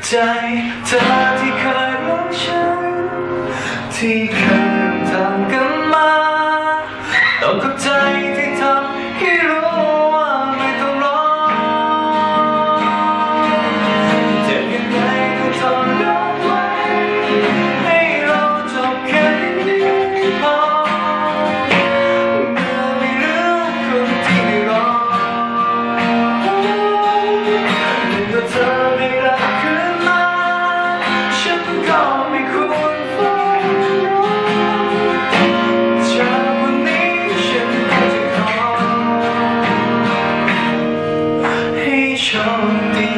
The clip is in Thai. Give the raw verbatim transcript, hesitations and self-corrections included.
ใจเธอที่เคยรักฉันที่เคยทำกันมาต้องเข้าใจที่ทำให้รู้ว่าไม่ต้องรอเจ็บยังไงก็ทนรับไว้ให้เราจบแค่นี้พอเมื่อไม่เหลือคนที่รอเมื่อเธอไม่รักคืนมาฉันก็ไม่ควรฟ้องร้องจากวันนี้ฉันก็จะขอให้โชคดี